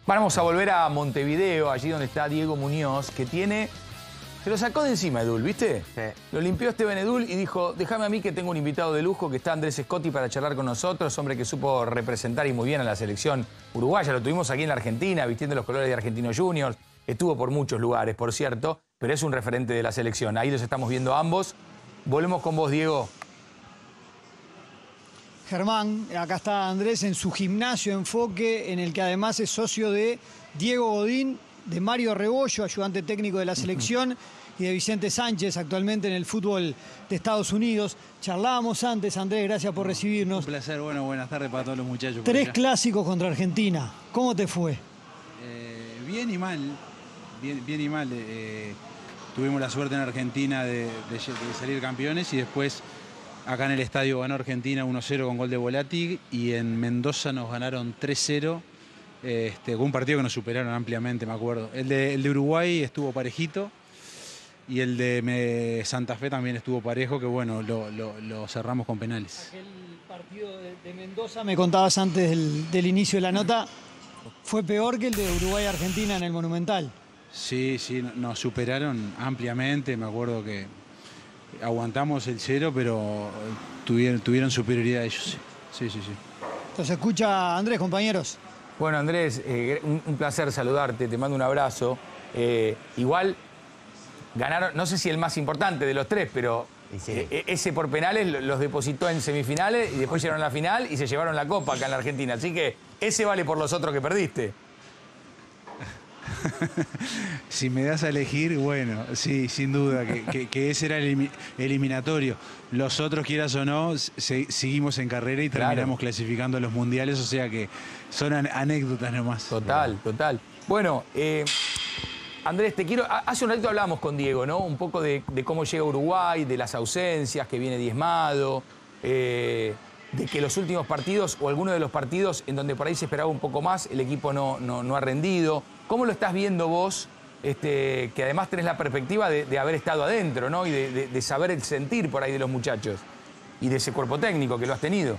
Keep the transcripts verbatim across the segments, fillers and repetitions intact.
Vamos a volver a Montevideo, allí donde está Diego Muñoz, que tiene... Se lo sacó de encima Edul, ¿viste? Sí. Lo limpió Esteban Edul y dijo, déjame a mí que tengo un invitado de lujo, que está Andrés Scotti para charlar con nosotros, hombre que supo representar y muy bien a la selección uruguaya. Lo tuvimos aquí en la Argentina, vistiendo los colores de Argentinos Juniors. Estuvo por muchos lugares, por cierto, pero es un referente de la selección. Ahí los estamos viendo ambos. Volvemos con vos, Diego. Germán, acá está Andrés en su gimnasio Enfoque, en el que además es socio de Diego Godín, de Mario Rebollo, ayudante técnico de la selección, y de Vicente Sánchez, actualmente en el fútbol de Estados Unidos. Charlábamos antes, Andrés, gracias por recibirnos. Un placer, bueno, buenas tardes para todos los muchachos. Tres clásicos contra Argentina. ¿Cómo te fue? Eh, bien y mal, bien, bien y mal. Eh, tuvimos la suerte en Argentina de, de, de salir campeones y después acá en el estadio ganó Argentina uno cero con gol de Volati y en Mendoza nos ganaron tres cero. Este, con un partido que nos superaron ampliamente, me acuerdo. El de, el de Uruguay estuvo parejito y el de me, Santa Fe también estuvo parejo, que bueno, lo, lo, lo cerramos con penales. Aquel partido de, de Mendoza, me contabas antes del, del inicio de la nota, fue peor que el de Uruguay-Argentina en el Monumental. Sí, sí, nos superaron ampliamente, me acuerdo que aguantamos el cero, pero tuvieron, tuvieron superioridad ellos. Sí, sí, sí. Entonces escucha, Andrés, compañeros. Bueno, Andrés, eh, un, un placer saludarte, te mando un abrazo. Eh, igual ganaron, no sé si el más importante de los tres, pero sí. eh, ese por penales los depositó en semifinales y después llegaron a la final y se llevaron la copa acá en la Argentina. Así que ese vale por los otros que perdiste. Si me das a elegir, bueno, sí, sin duda, que, que, que ese era el eliminatorio. Los otros, quieras o no, se, seguimos en carrera y terminamos claro. clasificando a los mundiales, o sea que son an anécdotas nomás. Total, total. Bueno, eh, Andrés, te quiero... Hace un ratito hablábamos con Diego, ¿no? Un poco de, de cómo llega Uruguay, de las ausencias, que viene diezmado, eh, de que los últimos partidos, o algunos de los partidos en donde por ahí se esperaba un poco más, el equipo no, no, no ha rendido. ¿Cómo lo estás viendo vos, este, que además tenés la perspectiva de, de haber estado adentro, ¿no? Y de, de, de saber el sentir por ahí de los muchachos y de ese cuerpo técnico que lo has tenido?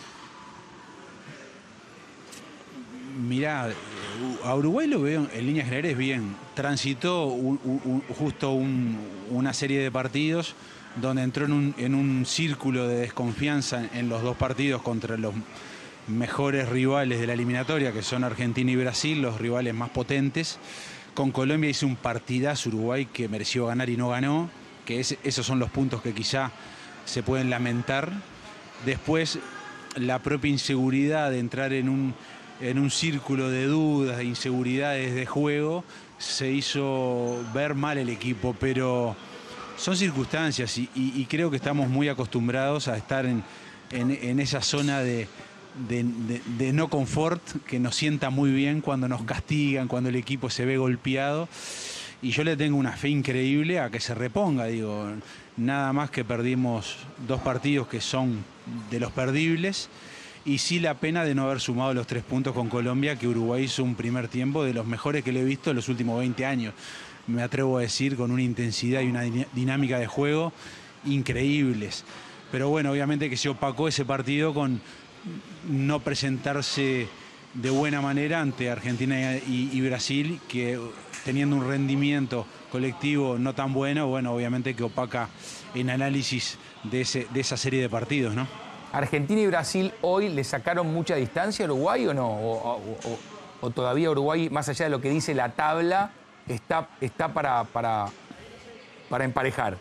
Mirá, a Uruguay lo veo en líneas generales bien. Transitó un, un, justo un, una serie de partidos donde entró en un, en un círculo de desconfianza en los dos partidos contra los mejores rivales de la eliminatoria, que son Argentina y Brasil, los rivales más potentes. Con Colombia hizo un partidazo Uruguay que mereció ganar y no ganó, que es, esos son los puntos que quizá se pueden lamentar. Después, la propia inseguridad de entrar en un, en un círculo de dudas, de inseguridades de juego, se hizo ver mal el equipo, pero son circunstancias y, y, y creo que estamos muy acostumbrados a estar en, en, en esa zona de De, de, de no confort, que nos sienta muy bien cuando nos castigan, cuando el equipo se ve golpeado. Y yo le tengo una fe increíble a que se reponga, digo, nada más que perdimos dos partidos que son de los perdibles, y sí la pena de no haber sumado los tres puntos con Colombia, que Uruguay hizo un primer tiempo de los mejores que le he visto en los últimos veinte años. Me atrevo a decir, con una intensidad y una dinámica de juego increíbles. Pero bueno, obviamente que se opacó ese partido con no presentarse de buena manera ante Argentina y, y Brasil, que teniendo un rendimiento colectivo no tan bueno, bueno, obviamente que opaca en análisis de, ese, de esa serie de partidos, ¿no? ¿Argentina y Brasil hoy le sacaron mucha distancia a Uruguay o no? ¿O, o, o, o todavía Uruguay, más allá de lo que dice la tabla, está, está para, para, para emparejar?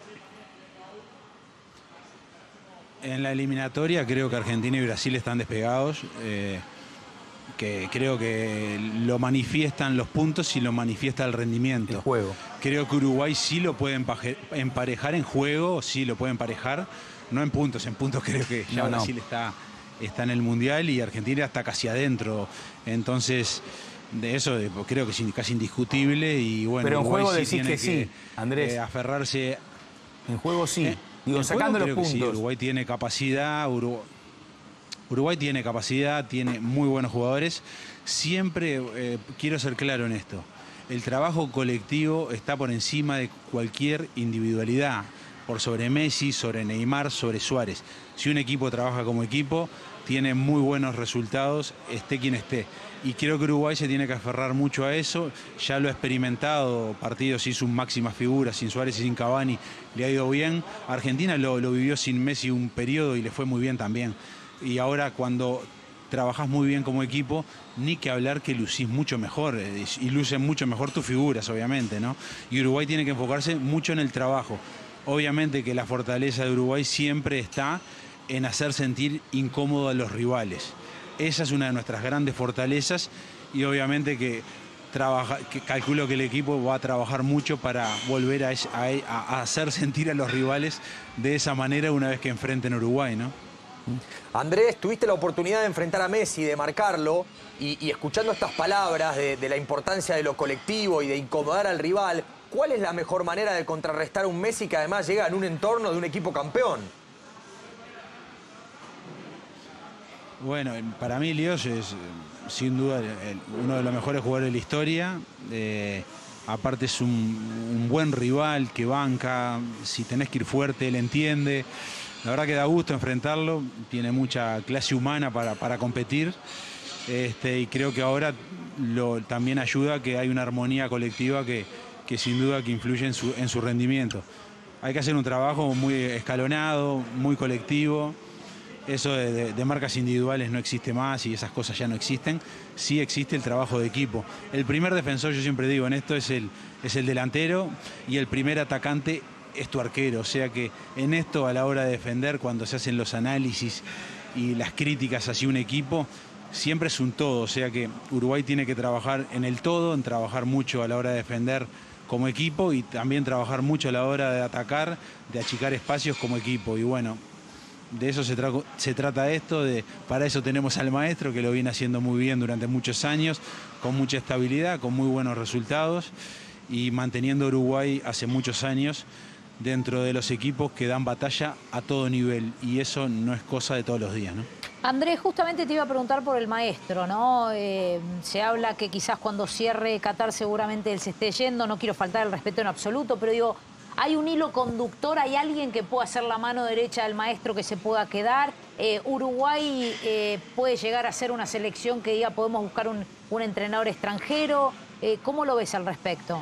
En la eliminatoria creo que Argentina y Brasil están despegados, eh, que creo que lo manifiestan los puntos y lo manifiesta el rendimiento. El juego. Creo que Uruguay sí lo puede emparejar en juego, sí lo puede emparejar, no en puntos, en puntos creo que ya no, Brasil no. Está, está en el Mundial y Argentina está casi adentro. Entonces, de eso creo que es casi indiscutible y bueno, pero en Uruguay juego sí decís tiene que, que sí, Andrés. Eh, aferrarse. En juego sí. Eh, Digo, sacando los puntos. Sí, Uruguay tiene capacidad, Uruguay, Uruguay tiene capacidad, tiene muy buenos jugadores. Siempre eh, quiero ser claro en esto. El trabajo colectivo está por encima de cualquier individualidad. Por sobre Messi, sobre Neymar, sobre Suárez. Si un equipo trabaja como equipo, tiene muy buenos resultados, esté quien esté. Y creo que Uruguay se tiene que aferrar mucho a eso. Ya lo ha experimentado, partidos sin sus máximas figuras, sin Suárez y sin Cavani, le ha ido bien. Argentina lo, lo vivió sin Messi un periodo y le fue muy bien también. Y ahora cuando trabajás muy bien como equipo, ni que hablar que lucís mucho mejor, y lucen mucho mejor tus figuras, obviamente, ¿no? Y Uruguay tiene que enfocarse mucho en el trabajo. Obviamente que la fortaleza de Uruguay siempre está en hacer sentir incómodo a los rivales. Esa es una de nuestras grandes fortalezas y obviamente que, trabaja, que calculo que el equipo va a trabajar mucho para volver a, a, a hacer sentir a los rivales de esa manera una vez que enfrenten a Uruguay, ¿no? Andrés, tuviste la oportunidad de enfrentar a Messi, de marcarlo, y, y escuchando estas palabras de, de la importancia de lo colectivo y de incomodar al rival, ¿cuál es la mejor manera de contrarrestar a un Messi que además llega en un entorno de un equipo campeón? Bueno, para mí Líos es sin duda uno de los mejores jugadores de la historia. Eh, aparte es un, un buen rival que banca, si tenés que ir fuerte, él entiende. La verdad que da gusto enfrentarlo, tiene mucha clase humana para, para competir. Este, y creo que ahora lo, también ayuda que hay una armonía colectiva que, que sin duda que influye en su, en su rendimiento. Hay que hacer un trabajo muy escalonado, muy colectivo. Eso de, de, de marcas individuales no existe más y esas cosas ya no existen. Sí existe el trabajo de equipo. El primer defensor, yo siempre digo, en esto es el, es el delantero y el primer atacante es tu arquero. O sea que en esto, a la hora de defender, cuando se hacen los análisis y las críticas hacia un equipo, siempre es un todo. O sea que Uruguay tiene que trabajar en el todo, en trabajar mucho a la hora de defender como equipo y también trabajar mucho a la hora de atacar, de achicar espacios como equipo. Y bueno, de eso se, tra se trata esto, de, para eso tenemos al maestro que lo viene haciendo muy bien durante muchos años, con mucha estabilidad, con muy buenos resultados y manteniendo a Uruguay hace muchos años dentro de los equipos que dan batalla a todo nivel y eso no es cosa de todos los días, ¿no? Andrés, justamente te iba a preguntar por el maestro, ¿no? Eh, se habla que quizás cuando cierre Qatar seguramente él se esté yendo, no quiero faltar el respeto en absoluto, pero digo, ¿hay un hilo conductor? ¿Hay alguien que pueda ser la mano derecha del maestro que se pueda quedar? Eh, ¿Uruguay eh, puede llegar a ser una selección que diga podemos buscar un, un entrenador extranjero? Eh, ¿Cómo lo ves al respecto?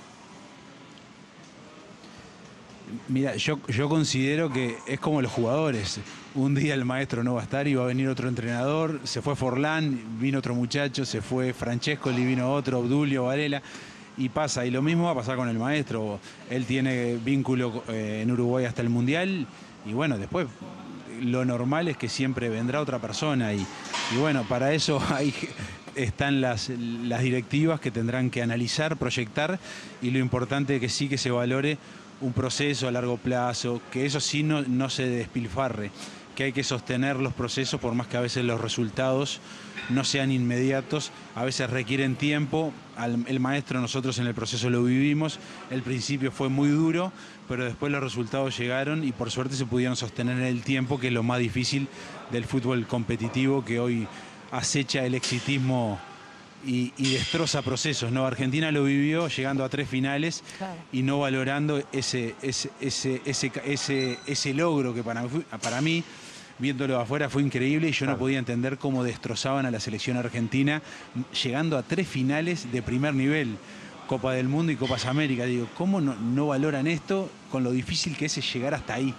Mira, yo, yo considero que es como los jugadores. Un día el maestro no va a estar y va a venir otro entrenador. Se fue Forlán, vino otro muchacho, se fue Francescoli, vino otro, Obdulio, Varela. Y pasa, y lo mismo va a pasar con el maestro. Él tiene vínculo eh, en Uruguay hasta el Mundial. Y bueno, después lo normal es que siempre vendrá otra persona. Y, y bueno, para eso hay... están las, las directivas que tendrán que analizar, proyectar. Y lo importante es que sí que se valore un proceso a largo plazo, que eso sí no, no se despilfarre, que hay que sostener los procesos por más que a veces los resultados no sean inmediatos, a veces requieren tiempo. Al, el maestro, nosotros en el proceso lo vivimos, el principio fue muy duro, pero después los resultados llegaron y por suerte se pudieron sostener en el tiempo, que es lo más difícil del fútbol competitivo que hoy acecha el exitismo Y, y destroza procesos, ¿no? Argentina lo vivió llegando a tres finales, claro, y no valorando ese, ese, ese, ese, ese, ese logro que para, para mí, viéndolo afuera, fue increíble y yo claro. no podía entender cómo destrozaban a la selección argentina llegando a tres finales de primer nivel, Copa del Mundo y Copas América. Digo, ¿cómo no, no valoran esto con lo difícil que es llegar hasta ahí?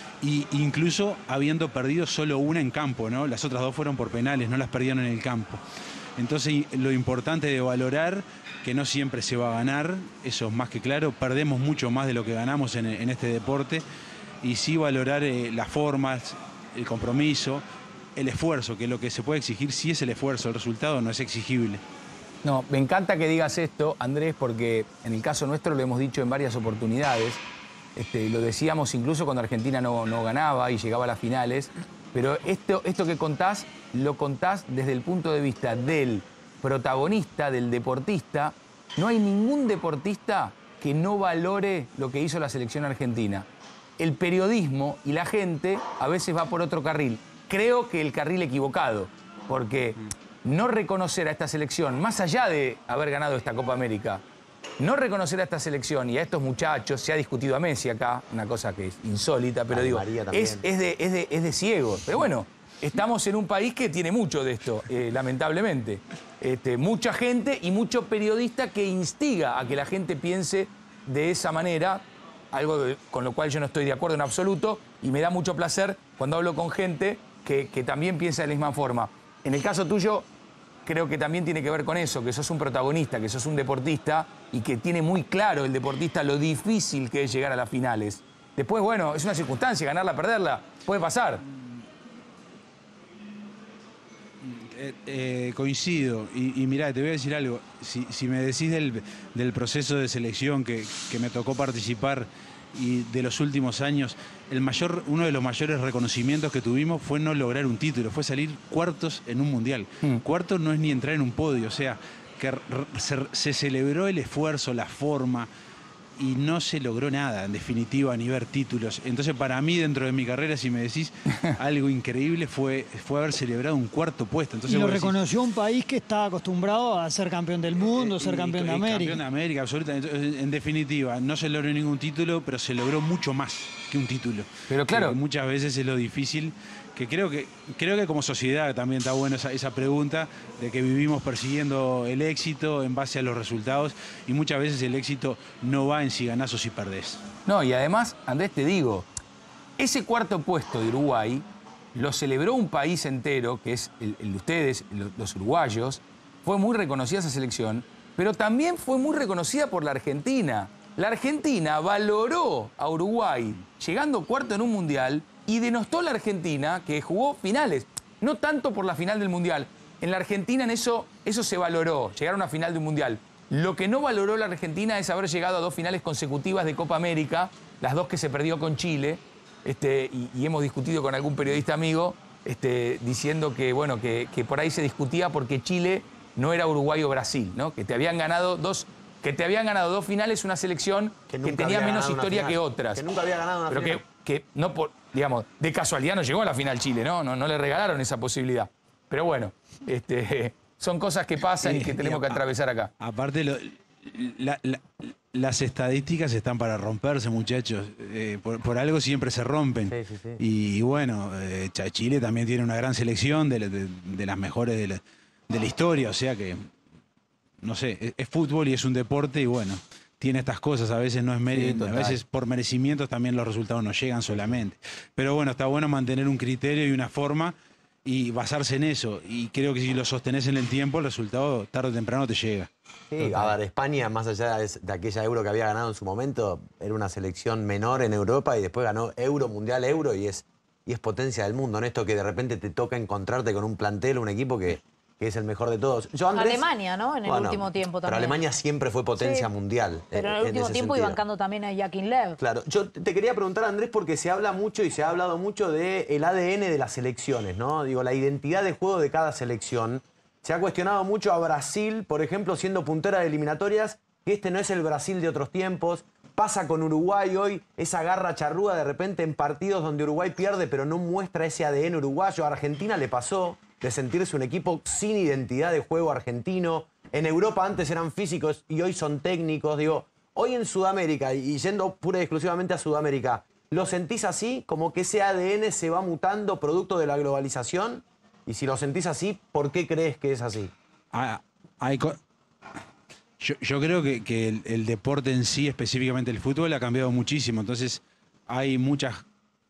Y incluso habiendo perdido solo una en campo, ¿no? Las otras dos fueron por penales, no las perdieron en el campo. Entonces lo importante de valorar que no siempre se va a ganar, eso es más que claro, perdemos mucho más de lo que ganamos en, en este deporte, y sí valorar eh, las formas, el compromiso, el esfuerzo, que lo que se puede exigir sí es el esfuerzo, el resultado no es exigible. No, me encanta que digas esto, Andrés, porque en el caso nuestro lo hemos dicho en varias oportunidades, este, lo decíamos incluso cuando Argentina no, no ganaba y llegaba a las finales. Pero esto, esto que contás, lo contás desde el punto de vista del protagonista, del deportista. No hay ningún deportista que no valore lo que hizo la selección argentina. El periodismo y la gente a veces va por otro carril. Creo que el carril equivocado, porque no reconocer a esta selección, más allá de haber ganado esta Copa América, no reconocer a esta selección y a estos muchachos, se ha discutido a Messi acá, una cosa que es insólita, pero digo, es, es, de, es, de, es de ciego. Pero bueno, estamos en un país que tiene mucho de esto, eh, lamentablemente. Este, mucha gente y mucho periodista que instiga a que la gente piense de esa manera, algo de, con lo cual yo no estoy de acuerdo en absoluto, y me da mucho placer cuando hablo con gente que, que también piensa de la misma forma. En el caso tuyo, creo que también tiene que ver con eso, que sos un protagonista, que sos un deportista y que tiene muy claro el deportista lo difícil que es llegar a las finales. Después, bueno, es una circunstancia, ganarla, perderla, puede pasar. Eh, eh, coincido. Y, y mirá, te voy a decir algo. Si, si me decís del, del proceso de selección que, que me tocó participar y de los últimos años, el mayor, uno de los mayores reconocimientos que tuvimos fue no lograr un título, fue salir cuartos en un mundial. Mm. Cuartos no es ni entrar en un podio, o sea, que se, se celebró el esfuerzo, la forma, y no se logró nada, en definitiva, a nivel títulos. Entonces, para mí, dentro de mi carrera, si me decís, algo increíble fue, fue haber celebrado un cuarto puesto. Entonces, y lo decís, reconoció un país que está acostumbrado a ser campeón del mundo, eh, ser campeón de América. Campeón de América, absolutamente. En definitiva, no se logró ningún título, pero se logró mucho más que un título. Pero claro, que muchas veces es lo difícil, que creo que creo que como sociedad también está buena esa, esa pregunta de que vivimos persiguiendo el éxito en base a los resultados, y muchas veces el éxito no va en si ganás o si perdés. No, y además, Andrés, te digo, ese cuarto puesto de Uruguay lo celebró un país entero, que es el, el de ustedes, los uruguayos. Fue muy reconocida esa selección, pero también fue muy reconocida por la Argentina. La Argentina valoró a Uruguay llegando cuarto en un mundial y denostó a la Argentina que jugó finales. No tanto por la final del mundial. En la Argentina en eso, eso se valoró, llegar a una final de un mundial. Lo que no valoró la Argentina es haber llegado a dos finales consecutivas de Copa América, las dos que se perdió con Chile, este, y, y hemos discutido con algún periodista amigo este, diciendo que, bueno, que, que por ahí se discutía porque Chile no era Uruguay o Brasil, ¿no? Que te habían ganado dos... que te habían ganado dos finales una selección que, que tenía menos historia que otras. Que nunca había ganado una pero final. Que, que no por, digamos, de casualidad no llegó a la final Chile, ¿no? No, no le regalaron esa posibilidad. Pero bueno, este, son cosas que pasan y que tenemos que atravesar acá. Aparte, lo, la, la, las estadísticas están para romperse, muchachos. Eh, por, por algo siempre se rompen. Sí, sí, sí. Y, y bueno, eh, Chile también tiene una gran selección de, de, de las mejores de la, de la historia, o sea que... No sé, es, es fútbol y es un deporte y bueno, tiene estas cosas, a veces no es mérito, sí, a veces por merecimientos también los resultados no llegan solamente. Pero bueno, está bueno mantener un criterio y una forma y basarse en eso. Y creo que si lo sostenés en el tiempo, el resultado tarde o temprano te llega. Sí, a ver, España, más allá de, de aquella Euro que había ganado en su momento, era una selección menor en Europa y después ganó Euro, Mundial, Euro y es, y es potencia del mundo. En esto que de repente te toca encontrarte con un plantel, un equipo que... que es el mejor de todos. Yo, Andrés, Alemania, ¿no? En el bueno, último tiempo también. Pero Alemania siempre fue potencia sí, mundial. Pero en el último en tiempo sentido. Y bancando también a Joachim Löw. Claro. Yo te quería preguntar, Andrés, porque se habla mucho y se ha hablado mucho del A D N de las selecciones, ¿no? Digo, la identidad de juego de cada selección. Se ha cuestionado mucho a Brasil, por ejemplo, siendo puntera de eliminatorias, que este no es el Brasil de otros tiempos. Pasa con Uruguay hoy, esa garra charrúa de repente en partidos donde Uruguay pierde, pero no muestra ese A D N uruguayo. A Argentina le pasó de sentirse un equipo sin identidad de juego argentino. En Europa antes eran físicos y hoy son técnicos. Digo, hoy en Sudamérica, y yendo pura y exclusivamente a Sudamérica, ¿lo sentís así? ¿Como que ese A D N se va mutando producto de la globalización? Y si lo sentís así, ¿por qué crees que es así? Ah, hay yo, yo creo que, que el, el deporte en sí, específicamente el fútbol, ha cambiado muchísimo. Entonces hay muchas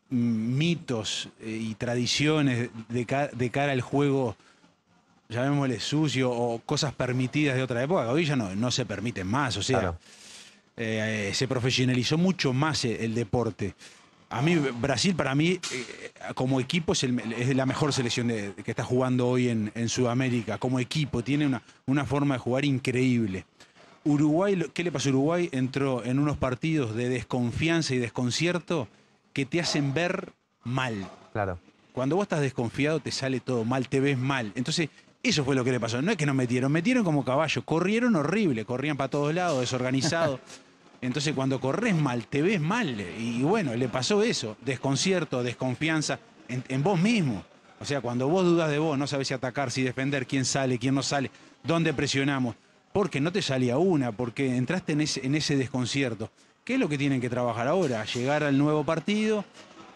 mitos y tradiciones de, ca de cara al juego, llamémosle sucio, o cosas permitidas de otra época, que hoy ya no, no se permiten más. O sea, claro. eh, se profesionalizó mucho más el, el deporte. A mí, Brasil, para mí, eh, como equipo, es, el, es la mejor selección de, que está jugando hoy en, en Sudamérica. Como equipo, tiene una, una forma de jugar increíble. Uruguay, ¿qué le pasó a Uruguay? Entró en unos partidos de desconfianza y desconcierto que te hacen ver mal. Claro. Cuando vos estás desconfiado te sale todo mal, te ves mal. Entonces, eso fue lo que le pasó. No es que nos metieron, metieron como caballos, corrieron horrible, corrían para todos lados, desorganizados. Entonces, cuando corres mal, te ves mal. Y bueno, le pasó eso, desconcierto, desconfianza en, en vos mismo. O sea, cuando vos dudas de vos, no sabés si atacar, si defender, quién sale, quién no sale, dónde presionamos. Porque no te salía una, porque entraste en ese, en ese desconcierto. ¿Qué es lo que tienen que trabajar ahora? Llegar al nuevo partido,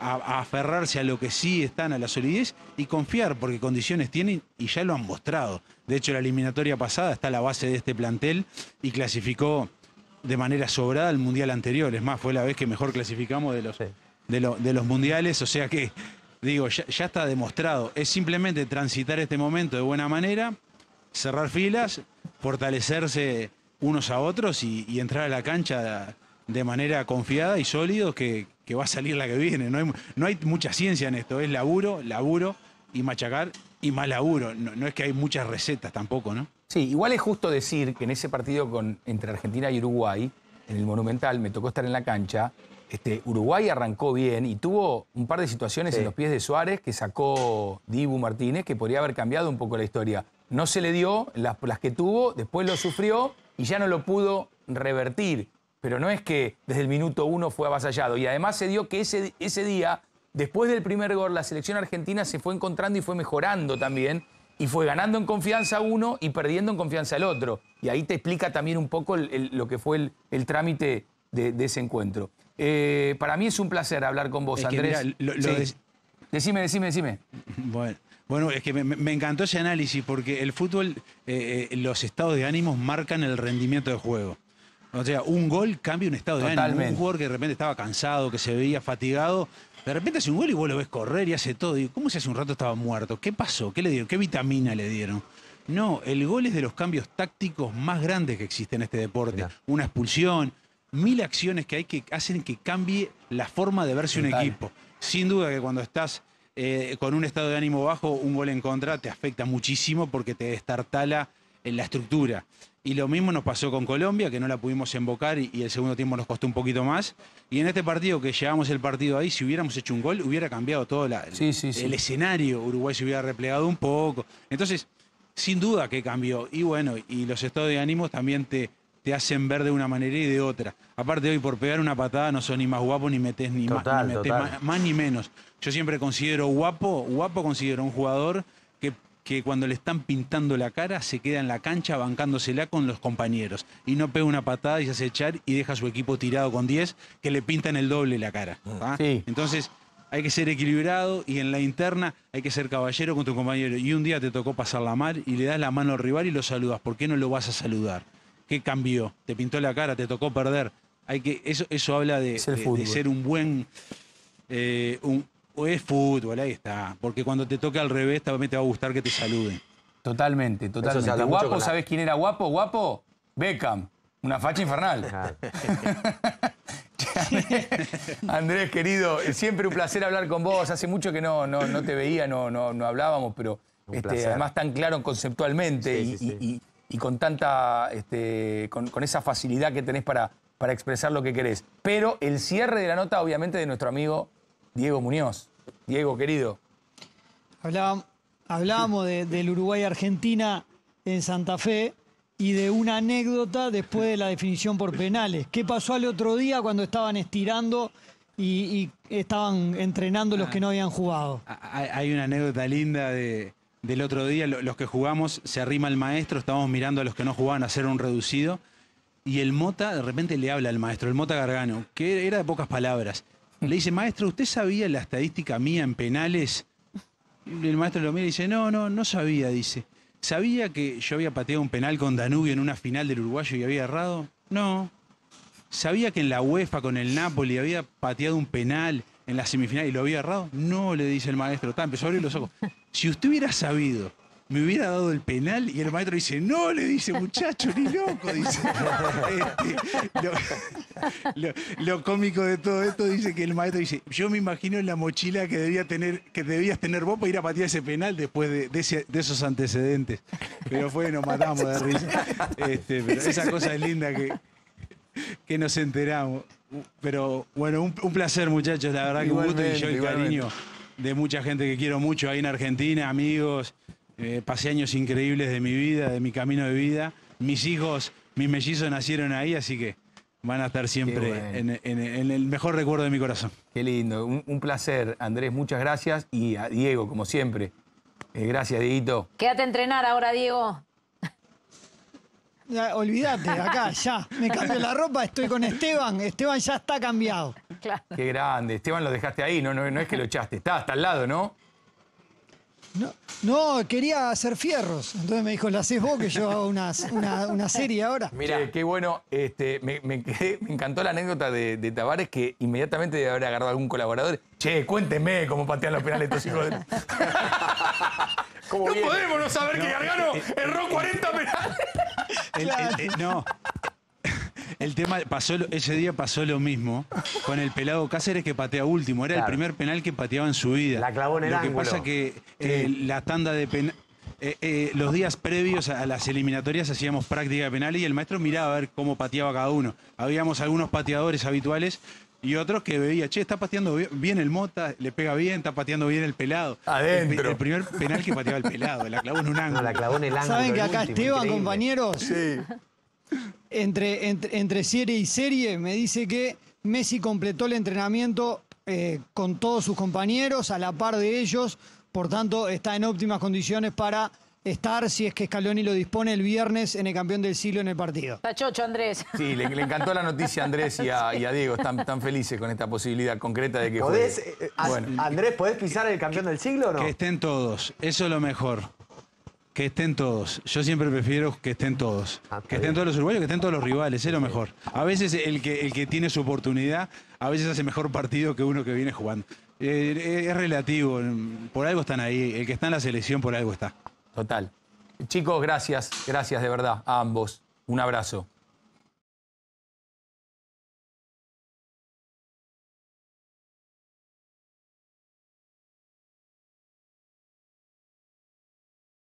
a, a aferrarse a lo que sí están, a la solidez y confiar, porque condiciones tienen y ya lo han mostrado. De hecho, la eliminatoria pasada está a la base de este plantel y clasificó de manera sobrada al mundial anterior. Es más, fue la vez que mejor clasificamos de los, sí. de, lo, de los mundiales, o sea que, digo, ya, ya está demostrado. Es simplemente transitar este momento de buena manera, cerrar filas, fortalecerse unos a otros y, y entrar a la cancha de manera confiada y sólido que, que va a salir la que viene. No hay, no hay mucha ciencia en esto, es laburo, laburo y machacar y más laburo. No, no es que hay muchas recetas tampoco, ¿no? Sí, igual es justo decir que en ese partido con, entre Argentina y Uruguay, en el Monumental, me tocó estar en la cancha, este, Uruguay arrancó bien y tuvo un par de situaciones sí. en los pies de Suárez que sacó Dibu Martínez, que podría haber cambiado un poco la historia. No se le dio, las, las que tuvo, después lo sufrió y ya no lo pudo revertir. Pero no es que desde el minuto uno fue avasallado. Y además se dio que ese, ese día, después del primer gol, la selección argentina se fue encontrando y fue mejorando también. Y fue ganando en confianza uno y perdiendo en confianza el otro. Y ahí te explica también un poco el, el, lo que fue el, el trámite de, de ese encuentro. Eh, para mí es un placer hablar con vos, es Andrés. Que, mirá, lo, lo sí. des... Decime, decime, decime. Bueno. Bueno, es que me, me encantó ese análisis porque el fútbol, eh, eh, los estados de ánimos marcan el rendimiento del juego. O sea, un gol cambia un estado de Totalmente. ánimo. Un jugador que de repente estaba cansado, que se veía fatigado, de repente hace un gol y vos lo ves correr y hace todo. Y ¿cómo si hace un rato estaba muerto? ¿Qué pasó? ¿Qué le dieron? ¿Qué vitamina le dieron? No, el gol es de los cambios tácticos más grandes que existen en este deporte. Mirá. Una expulsión, mil acciones que hay que hacen que cambie la forma de verse Total. Un equipo. Sin duda que cuando estás eh, con un estado de ánimo bajo, un gol en contra te afecta muchísimo porque te destartala en la estructura. Y lo mismo nos pasó con Colombia, que no la pudimos embocar y, y el segundo tiempo nos costó un poquito más. Y en este partido, que llevamos el partido ahí, si hubiéramos hecho un gol, hubiera cambiado todo la, sí, sí, sí. el escenario. Uruguay se hubiera replegado un poco. Entonces, sin duda que cambió. Y bueno, y los estados de ánimo también te, te hacen ver de una manera y de otra. Aparte hoy, por pegar una patada, no sos ni más guapo, ni metés ni, total, más, ni, metés más, más ni menos. Yo siempre considero guapo, guapo considero un jugador que... que cuando le están pintando la cara se queda en la cancha bancándosela con los compañeros y no pega una patada y se hace echar y deja a su equipo tirado con diez que le pintan el doble la cara. Sí. Entonces hay que ser equilibrado y en la interna hay que ser caballero con tu compañero. Y un día te tocó pasarla mal y le das la mano al rival y lo saludas. ¿Por qué no lo vas a saludar? ¿Qué cambió? Te pintó la cara, te tocó perder. Hay que, eso, eso habla de, de, de ser un buen... Eh, un, O es fútbol, ahí está. Porque cuando te toca al revés, también te va a gustar que te saluden. Totalmente, totalmente. Guapo, ¿sabés quién era guapo? Guapo, Beckham. Una facha infernal. Ah. Andrés, querido, siempre un placer hablar con vos. Hace mucho que no, no, no te veía, no, no, no hablábamos, pero este, además tan claro conceptualmente sí, y, sí, sí. Y, y, y con tanta, este, con, con esa facilidad que tenés para, para expresar lo que querés. Pero el cierre de la nota, obviamente, de nuestro amigo Diego Muñoz. Diego, querido. Hablábamos, hablábamos de, del Uruguay-Argentina en Santa Fe y de una anécdota después de la definición por penales. ¿Qué pasó al otro día cuando estaban estirando y, y estaban entrenando los que no habían jugado? Hay una anécdota linda de, del otro día. Los que jugamos, se arrima el maestro, estábamos mirando a los que no jugaban hacer un reducido y el Mota de repente le habla al maestro, el Mota Gargano, que era de pocas palabras. Le dice, maestro, ¿usted sabía la estadística mía en penales? Y el maestro lo mira y dice, no, no, no sabía, dice. ¿Sabía que yo había pateado un penal con Danubio en una final del Uruguayo y había errado? No. ¿Sabía que en la UEFA con el Napoli había pateado un penal en la semifinal y lo había errado? No, le dice el maestro. Tá, empezó a abrir los ojos. Si usted hubiera sabido, me hubiera dado el penal. Y el maestro dice, no, le dice, muchacho, ni loco, dice. Este, lo, lo, lo cómico de todo esto dice que el maestro dice, yo me imagino en la mochila que debía tener, que debías tener vos para ir a patear ese penal después de, de, ese, de esos antecedentes. Pero fue, nos matamos de risa. Este, pero esa cosa es linda que, que nos enteramos. Pero bueno, un, un placer, muchachos, la verdad que un gusto y yo el cariño de mucha gente que quiero mucho ahí en Argentina, amigos. Eh, pasé años increíbles de mi vida, de mi camino de vida. Mis hijos, mis mellizos nacieron ahí, así que van a estar siempre bueno. en, en, en el mejor recuerdo de mi corazón. Qué lindo, un, un placer, Andrés, muchas gracias. Y a Diego, como siempre, eh, gracias, Dieguito. Quédate a entrenar ahora, Diego. Ya, olvídate, acá, ya. Me cambio la ropa, estoy con Esteban. Esteban ya está cambiado. Claro. Qué grande. Esteban lo dejaste ahí, no, no, no es que lo echaste. Está hasta al lado, ¿no? No, no, quería hacer fierros. Entonces me dijo, la haces vos que yo hago una, una, una serie ahora. Mira, qué bueno. Este, me, me, quedé- me encantó la anécdota de, de Tavares, que inmediatamente debe haber agarrado a algún colaborador. Che, cuénteme cómo patean los penales estos hijos de... ¿Cómo No viene? podemos no saber que Gargano erró cuarenta penales. El- el- el- no. El tema, pasó, lo- ese día pasó lo mismo con el pelado Cáceres que patea último. Era Claro. el primer penal que pateaba en su vida. La clavó en el Lo que ángulo. pasa que eh, la tanda de penales... los días previos a las eliminatorias hacíamos práctica de penales y el maestro miraba a ver cómo pateaba cada uno. Habíamos algunos pateadores habituales y otros que veía, che, está pateando bien- bien el Mota, le pega bien, está pateando bien el pelado. Adentro. El, el primer penal que pateaba el pelado, la clavó en un ángulo. No, la clavó en el ángulo. ¿Saben que el acá último, Esteban, increíble. compañeros, entre, entre, entre serie y serie, me dice que Messi completó el entrenamiento eh, con todos sus compañeros, a la par de ellos, por tanto está en óptimas condiciones para estar, si es que Scaloni lo dispone, el viernes en el campeón del siglo en el partido. Está chocho, Andrés. Sí, le, le encantó la noticia a Andrés y a, y a Diego. Están tan felices con esta posibilidad concreta de que ¿Podés, juegue. eh, eh, a- Bueno. Andrés, ¿podés pisar el campeón del siglo o no? Que estén todos, eso es lo mejor. Que estén todos. Yo siempre prefiero que estén todos. Ah, está que estén bien. todos los uruguayos, que estén todos los rivales, es lo mejor. A veces el que, el que tiene su oportunidad, a veces hace mejor partido que uno que viene jugando. Eh, es relativo, por algo están ahí. El que está en la selección, por algo está. Total. Chicos, gracias. Gracias de verdad a ambos. Un abrazo.